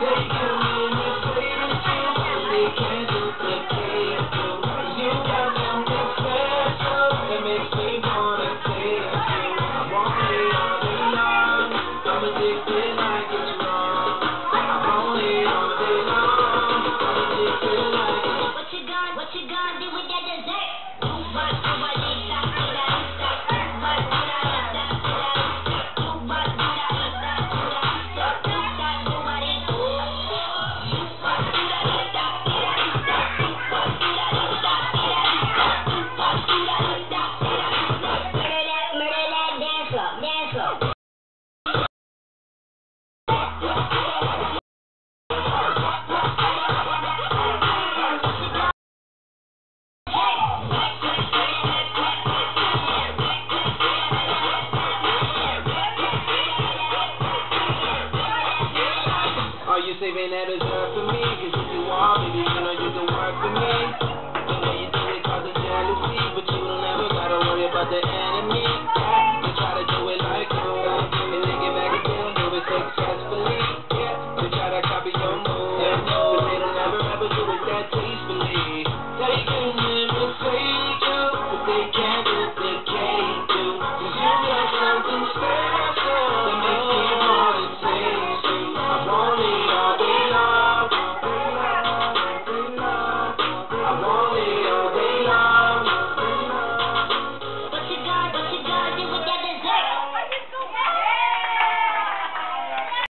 Are you saving that reserve for me? Cause if you are, baby, you know you can work for me. The way you do it causes jealousy, but you don't ever gotta worry about the enemy. Yeah, they try to do it like you, and they get back and still do it successfully. Yeah, they try to copy your moves, but they don't ever do it that tastefully. They can imitate you, but they can't.